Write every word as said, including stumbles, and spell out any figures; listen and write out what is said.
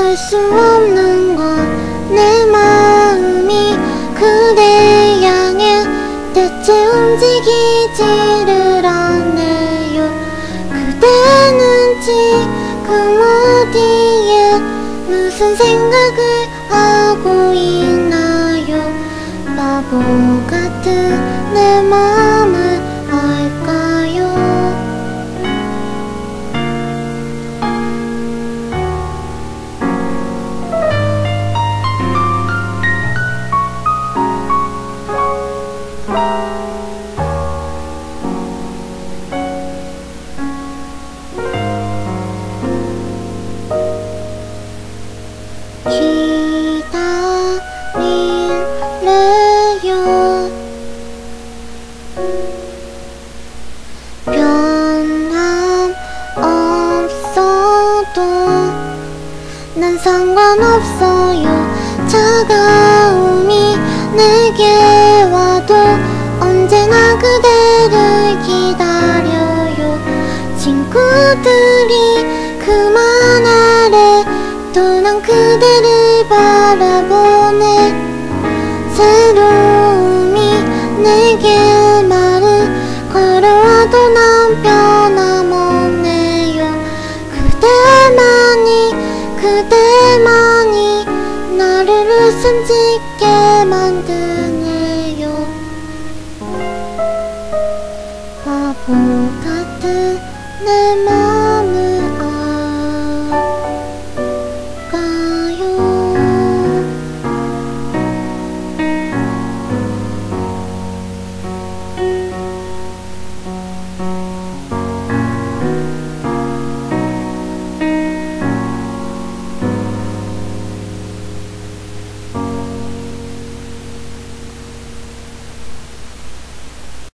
알 수 없는 건 내 마음이 그대 향해 대체 움직이지를 않네요. 그대는 지금 어디에 무슨 생각을 하고 있나요? 바보 같은 내 마음을 알까요? 기다릴래요. 변함없어도 난 상관없어요. 차가움이 내게 와도 언제나 그대를 기다려요. 친구들이 그만하래 또 난 그대를 바라보네. 새로움이 내게 말을 걸어와도 난 변함없네요. 그대만이 그대만이 나를 웃음 짓게 만드네요. 바보 같은 내 맘